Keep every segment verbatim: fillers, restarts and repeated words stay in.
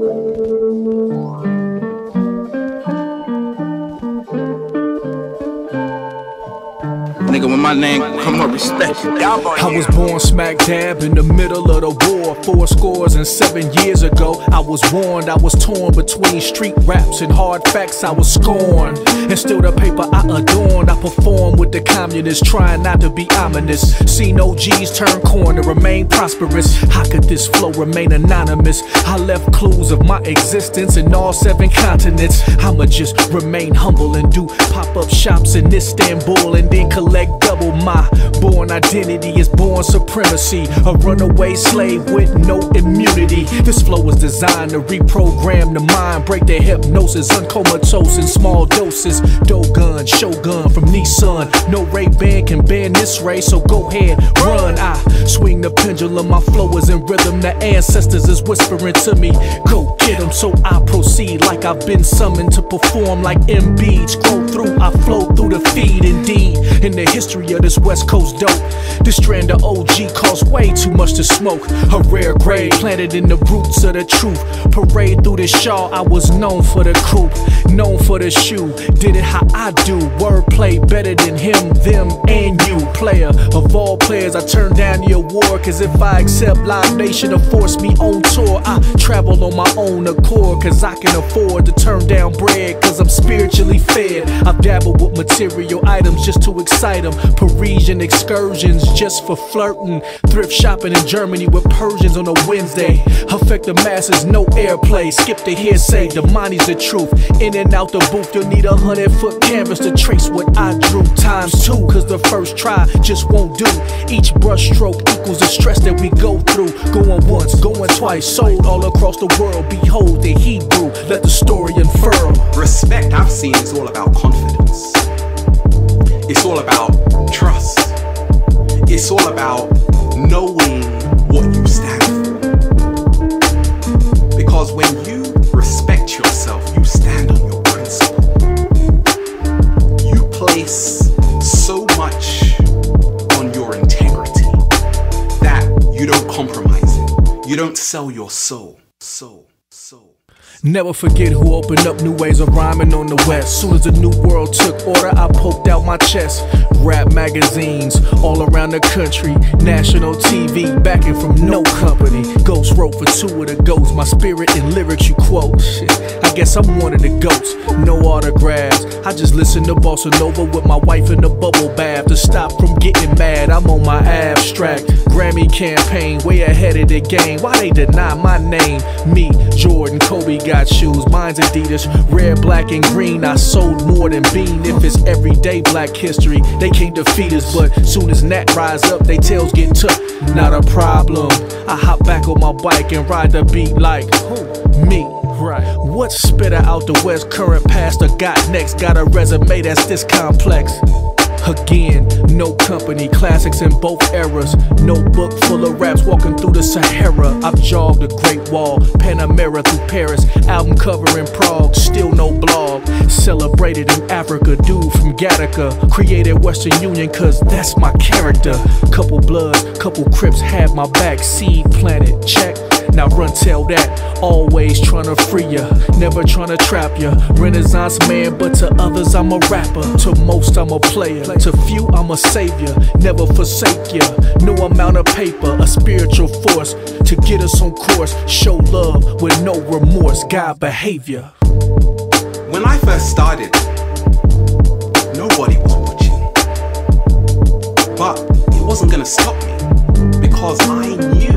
Nigga, when my name come up, respect it. I was born smack dab in the middle of the war. Four scores and seven years ago, I was warned. I was torn between street raps and hard facts. I was scorned, and still the paper I adorned. I performed with the communists, trying not to be ominous. Seen O Gs turn corn to remain prosperous. How could this flow remain anonymous? I left clues of my existence in all seven continents. I'ma just remain humble and do pop-up shops in Istanbul, and then collect double. My born identity is born supremacy, a runaway slave with no immunity. This flow was designed to reprogram the mind, break the hypnosis, uncomatose in small doses. Dogun, Shogun from Nissan, no Ray-Ban can ban this race, so go ahead, run. I swing the pendulum, my flow is in rhythm, the ancestors is whispering to me, go get them. So I proceed like I've been summoned to perform like Embiid. Scroll through, I flow through the feed. Indeed, in the history of this West Coast dope, this strand of O G costs way too much to smoke. A rare grade planted in the roots of the truth. Parade through the Shaw, I was known for the coupe, known for the shoe. Did it how I do, wordplay better than him, them, and you. Player of all players, I turned down the award, cause if I accept Live Nation to force me on tour, I travel on my own accord, cause I can afford to turn down bread, cause I'm spiritually fed. I've dabbled with material items just to excite them. Parisian excursions just for flirting. Thrift shopping in Germany with Persians on a Wednesday. Affect the masses, no airplay. Skip the hearsay, the money's the truth. In and out the booth, you'll need a hundred foot canvas to trace what I drew. Times two, cause the first try just won't do. Each brush stroke equals the stress that we go through. Going once, going twice, sold all across the world. Behold the Hebrew, let the story unfurl. Respect, I've seen, is all about confidence. It's all about trust. It's all about knowing what you stand for. Because when you respect yourself, you stand on your principle. You place so much on your integrity that you don't compromise it. You don't sell your soul. Soul. Soul. Never forget who opened up new ways of rhyming on the West. Soon as the new world took order, I poked out my chest. Rap magazines all around the country, national T V, backing from no company. Ghost wrote for two of the ghosts, my spirit and lyrics you quote. Shit, I guess I'm one of the goats. No autographs, I just listen to Bossa Nova with my wife in the bubble bath. To stop from getting mad, I'm on my abstract Grammy campaign, way ahead of the game. Why they deny my name? Me, Jordan, Kobe got shoes, mine's Adidas, red, black, and green. I sold more than Bean. If it's everyday black history, they can't defeat us. But soon as Nat rise up, they tails get took. Not a problem. I hop back on my bike and ride the beat like who? Me. Right. What spitter out the West current pastor got next? Got a resume that's this complex. Again, no company, classics in both eras. No book full of raps walking through the Sahara. I've jogged the Great Wall, Panamera through Paris. Album cover in Prague, still no blog. Celebrated in Africa, dude from Gattaca. Created Western Union cause that's my character. Couple Bloods, couple Crips had my back. Seed planted, check. Now run tell that, always tryna free ya, never tryna trap ya. Renaissance man, but to others I'm a rapper. To most I'm a player, to few I'm a savior. Never forsake ya, no amount of paper. A spiritual force to get us on course. Show love with no remorse, guide behavior. When I first started, nobody was watching. But it wasn't gonna stop me, because I knew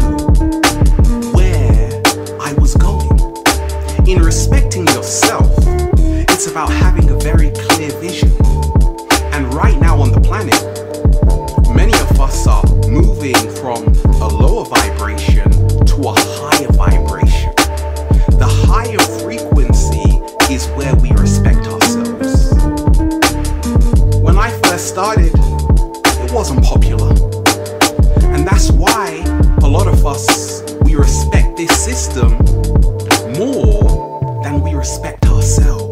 in respecting yourself, it's about having a very clear vision. And right now on the planet, many of us are moving from a lower vibration to a higher vibration. The higher frequency is where we respect ourselves. When I first started, it wasn't popular. And that's why a lot of us, we respect this system more than we respect ourselves.